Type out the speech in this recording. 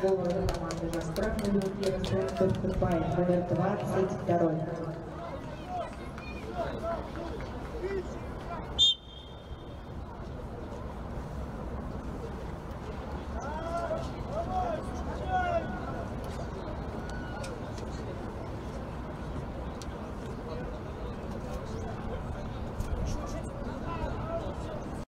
Голова команды на штрафной минуте выступает номер 22.